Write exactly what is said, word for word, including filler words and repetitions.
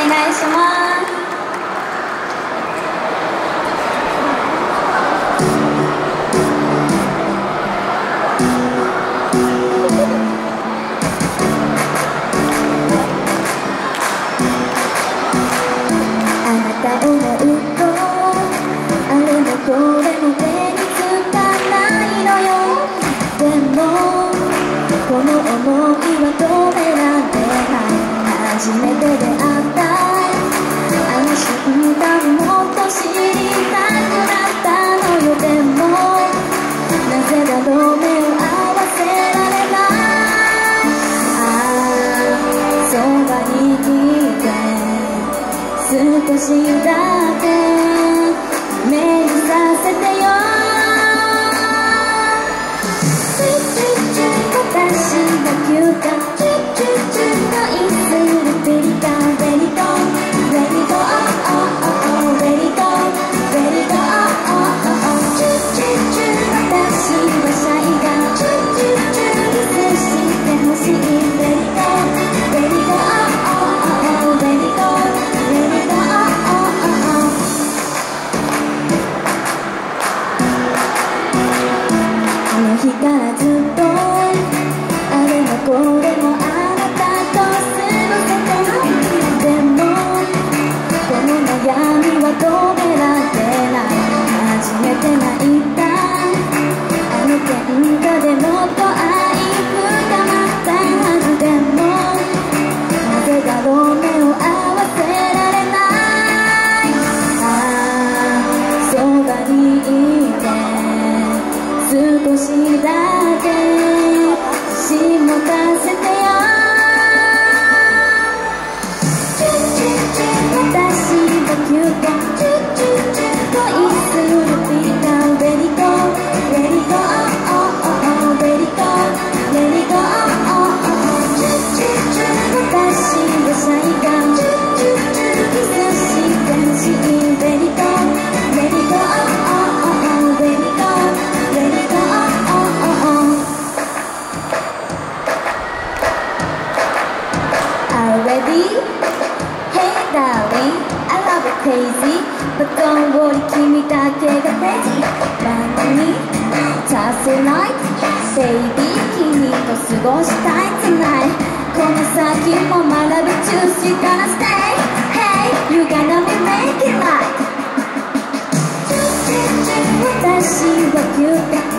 願いします。あなたを思うとあれもこれも手につかないのよ。でもこの想いは止められない。初めて出会ったあの瞬間もっと知りたくなったのよ。でもなぜだろう目を合わせられない。ああそばにいて少しだけ目にさせてよ。私がキュータチュチュチュ恋するベリカンベリコンベリコンベリコンベリコンチュチュチュ私はシャイがチュチュチュキスしてほしいベリコンベリコンベリコンベリコンあの日からずっとこれもあなたと過ごせたの。でもこの悩みは止められない。初めて泣いたあの喧嘩でもっと愛深まったはず。でもなぜだろう目を合わせられない。ああそばにいて少しだけ持たせてよ。チュチュチュ私がキュートチュチュチュ恋するベリカンベリコンベリコンベリコンベリコンチュチュチュ私がシャイガンチュチュチュキスしてほしいベリコンベリコンベリコンベリコンReady? Hey darling, I love it crazy, but don't worry 君だけが crazy なのに Tonight, baby 君と過ごしたい tonight この先もまだ But you gonna stay Hey, you gonna be make it right 私はキュート